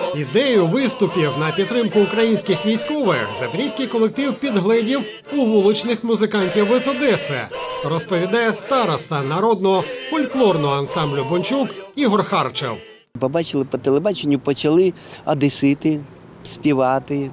Ідею виступів на підтримку українських військових запорізький колектив підгледів у вуличних музикантів із Одеси, розповідає староста народного фольклорного ансамблю «Бунчук» Ігор Харчев. Побачили по телебаченню, почали одесити співати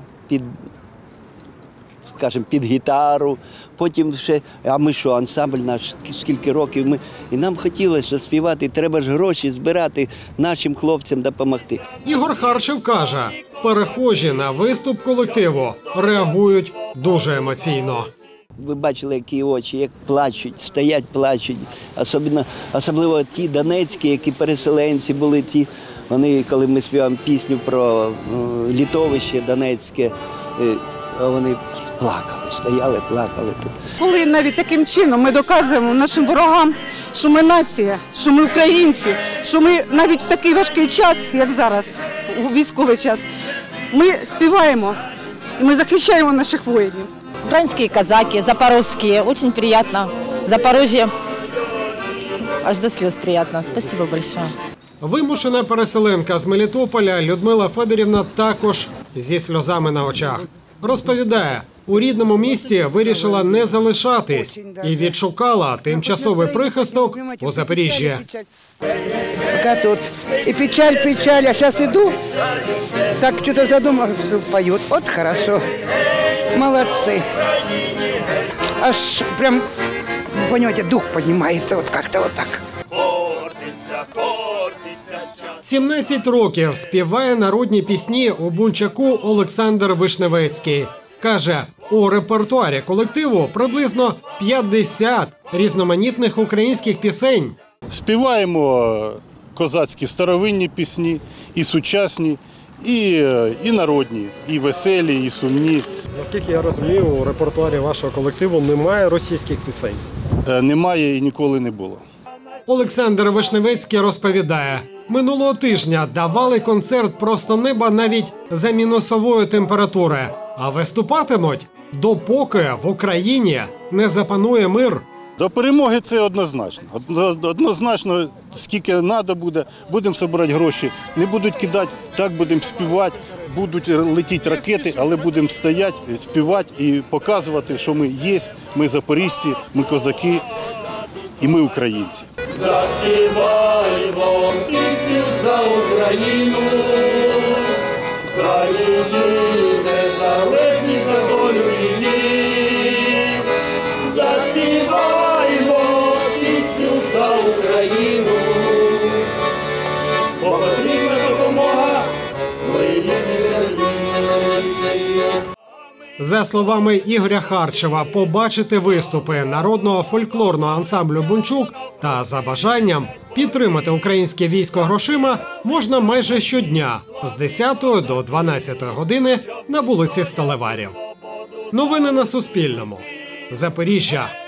під гітару, потім ще, а ми що, ансамбль наш, скільки років, і нам хотілося співати, треба ж гроші збирати, нашим хлопцям допомогти. Ігор Харчев каже, перехожі на виступ колективу реагують дуже емоційно. Ви бачили, які очі, як плачуть, стоять, плачуть, особливо ті донецькі, які переселенці були, вони, коли ми співаємо пісню про литовище донецьке, вони плакали, стояли, плакали тут. Коли навіть таким чином ми доказуємо нашим ворогам, що ми нація, що ми українці, що ми навіть в такий важкий час, як зараз, у військовий час, ми співаємо і ми захищаємо наших воїнів. Украинские казаки, запорожские, очень приятно. Запорожье, аж до слез приятно. Спасибо большое. Вимушена переселенка з Мелітополя Людмила Федорівна також зі сльозами на очах. Розповідає, у рідному місті вирішила не залишатись і відшукала тимчасовий прихисток у Запоріжжі. Пока тут и печаль, а сейчас иду, так что-то задумал, поют. Вот хорошо, молодцы. Аж прям, понимаете, дух поднимается вот как-то вот так. 17 років співає народні пісні у Бунчаку Олександр Вишневецький. Каже, у репертуарі колективу приблизно 50 різноманітних українських пісень. Співаємо козацькі старовинні пісні, і сучасні, і народні, і веселі, і сумні. Наскільки я розумію, у репертуарі вашого колективу немає російських пісень? Немає і ніколи не було. Олександр Вишневецький розповідає, минулого тижня давали концерт «Просто неба» навіть за мінусової температури, а виступатимуть, допоки в Україні не запанує мир. До перемоги це однозначно. Однозначно, скільки треба буде, будемо збирати гроші. Не будуть кидати, так будемо співати, будуть летіти ракети, але будемо стояти, співати і показувати, що ми є, ми запоріжці, ми козаки і ми українці. Заспіваємо пісню за Україну, за її незалежність, за долю її. Заспіваємо пісню за Україну, бо потрібна допомога моїй країні. За словами Ігоря Харчева, побачити виступи народного фольклорного ансамблю «Бунчук» та за бажанням підтримати українське військо грошима можна майже щодня з 10 до 12 години на вулиці Сталеварів. Новини на Суспільному. Запоріжжя.